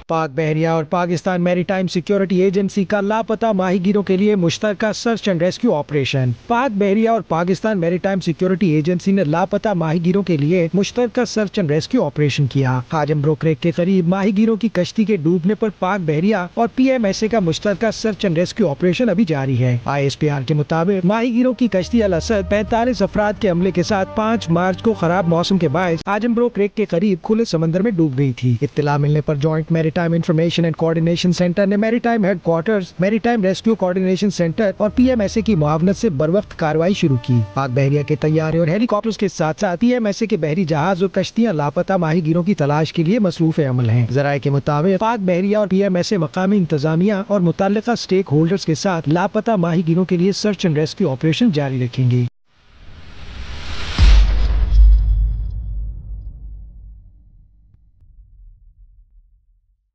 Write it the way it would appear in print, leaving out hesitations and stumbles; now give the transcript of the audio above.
पाक बहरिया और पाकिस्तान मैरीटाइम सिक्योरिटी एजेंसी का लापता माहीगीरों के लिए मुश्तरका search and rescue operation. Pak बहरिया और पाकिस्तान मैरीटाइम सिक्योरिटी एजेंसी ने लापता माहीगीरों के लिए मुश्तरका सर्च एंड रेस्क्यू ऑपरेशन किया। हाजम ब्रो क्रेक के करीब माहीगीरों की कश्ती के डूबने पर पाक बहरिया और PMSA का मुश्तरका सर्च एंड रेस्क्यू ऑपरेशन अभी जारी है। ISPR के मुताबिक माहीगीरों की कश्ती अल असद 45 अफराद के हमले के साथ 5 मार्च को खराब मौसम के बायस हाजम ब्रो क्रेक के करीब खुले समंदर में डूब गई थी। इत्तला मिलने पर joint maritime information and coordination centre ने maritime headquarters, maritime rescue coordination centre और PMSA की मुआवनत से बरवक्त कार्रवाई शुरू की। पाक बहरिया के तैयारे और हेलीकॉप्टर्स के साथ साथ PMSA के बहरी जहाज और कश्तियां लापता माहीगीरों की तलाश के लिए मसरूफ अमल हैं। ज़राए के मुताबिक पाक बहरिया और PMSA मकामी इंतजामिया और मुतल्लिका स्टेक होल्डर्स के साथ लापता माहीगीरों के लिए सर्च एंड रेस्क्यू ऑपरेशन जारी रखेंगे।